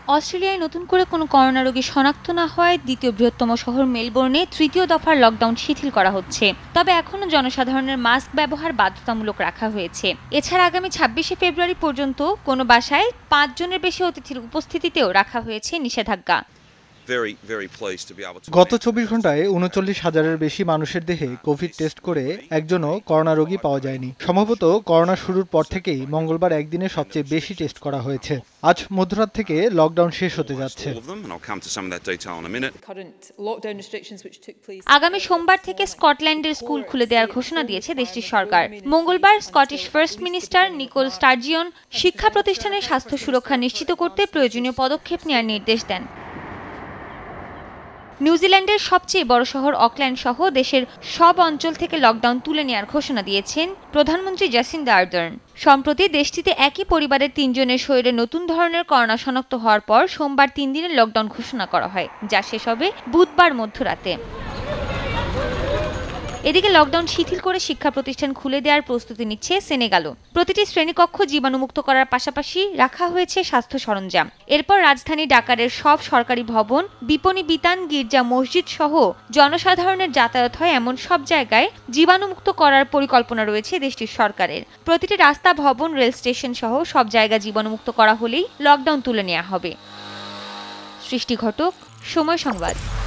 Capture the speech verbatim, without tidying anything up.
অস্ট্রেলিয়ায় নতুন করে কোনো করোনা রোগী শনাক্ত না হওয়ায় দ্বিতীয় বৃহত্তম শহর মেলবোর্নে তৃতীয় দফার লকডাউন শিথিল করা হচ্ছে। তবে এখনও জনসাধারণের মাস্ক ব্যবহার বাধ্যতামূলক রাখা হয়েছে। এছাড়া আগামী ছাব্বিশে ফেব্রুয়ারি পর্যন্ত কোনো বাসায় পাঁচ জনের বেশি অতিথির উপস্থিতিতেও রাখা হয়েছে নিষেধাজ্ঞা। গত চব্বিশ ঘন্টায় উনচল্লিশ হাজারের বেশি মানুষের দেহে কোভিড টেস্ট করে একজনও করোনা রোগী পাওয়া যায়নি। সম্ভবত করোনা শুরুর পর থেকেই মঙ্গলবার একদিনে সবচেয়ে বেশি টেস্ট করা হয়েছে। আজ মধ্যরাত থেকে লকডাউন শেষ হতে যাচ্ছে। আগামী সোমবার থেকে স্কটল্যান্ডের স্কুল খুলে দেওয়ার ঘোষণা দিয়েছে দেশটির সরকার। মঙ্গলবার Scottish first minister Nicola Sturgeon শিক্ষা প্রতিষ্ঠানের স্বাস্থ্য সুরক্ষা নিশ্চিত করতে প্রয়োজনীয় পদক্ষেপ নেওয়ার নির্দেশ দেন। নিউজিল্যান্ডের সবচেয়ে বড় শহর অকল্যান্ড সহ দেশের সব অঞ্চল থেকে লকডাউন তুলে নেওয়ার ঘোষণা দিয়েছেন প্রধানমন্ত্রী জ্যাসিন্ডা আর্ডার্ন। সম্প্রতি দেশটিতে একই পরিবারের তিনজনের শরীরে নতুন ধরনের করোনা শনাক্ত হওয়ার পর সোমবার তিন দিনের লকডাউন ঘোষণা করা হয়, যা শেষ হবে বুধবার মধ্যরাতে। এদিকে লকডাউন শিথিল করে শিক্ষা প্রতিষ্ঠান খুলে দেওয়ার প্রস্তুতি নিচ্ছে সেনেগালও। প্রতিটি শ্রেণীকক্ষ জীবাণুমুক্ত করার পাশাপাশি রাখা হয়েছে স্বাস্থ্য সরঞ্জাম। এরপর রাজধানী ডাকারের সব সরকারি ভবন, বিপণী বিতান, গির্জা, মসজিদ সহ জনসাধারণের যাতায়াত হয় এমন সব জায়গায় জীবাণুমুক্ত করার পরিকল্পনা রয়েছে দেশটির সরকারের। প্রতিটি রাস্তা, ভবন, রেল স্টেশন সহ সব জায়গা জীবাণুমুক্ত করা হলেই লকডাউন তুলে নেওয়া হবে। সৃষ্টি ঘটক, সময় সংবাদ।